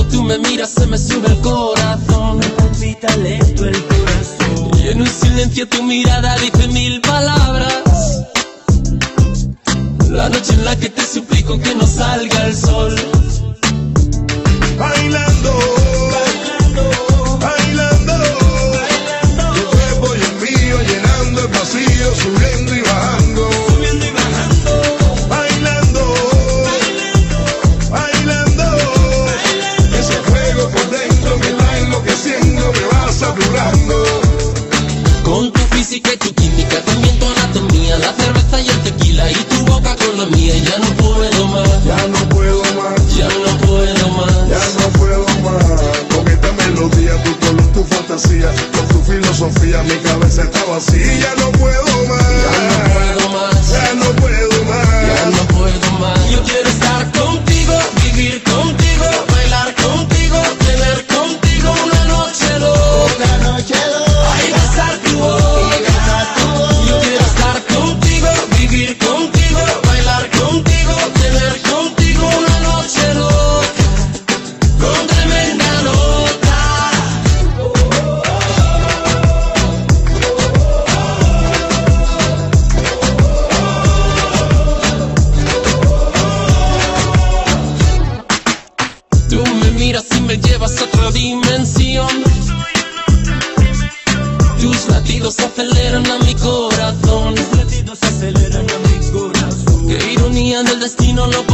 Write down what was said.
tú me miras se me sube el corazón. Me palpita lento el corazón. Y en un silencio tu mirada dice mil palabras. La noche en la que te suplico que no salga el sol. Bailando, bailando, bailando, bailando. Tu cuerpo y el mío llenando el vacío, subiendo y bajando. Subiendo y bajando. Bailando, bailando, bailando, bailando. Ese fuego por dentro me está enloqueciendo, me va saturando. Con tu física y tu química, también tu anatomía, la cerveza y el tequila y tu boca con la mía. Ya no puedo más, Ya no puedo más, ya no puedo más. ya no puedo más. Con esta melodía, tu color, tu fantasía, con tu filosofía, mi cabeza está vacía. Ya no puedo más, Ya no puedo más, ya no puedo más. ya no puedo más. Yo quiero estar contigo, vivir contigo, bailar contigo, tener contigo una noche loca. Una noche loca. Ay, besar tu boca. Yo quiero estar contigo, vivir contigo, bailar contigo, tener contigo una noche loca, con tremenda nota. Tú me miras y me llevas a otra dimensión. Tus latidos aceleran a mi corazón. Los latidos aceleran a mi corazón. Qué ironía del destino lo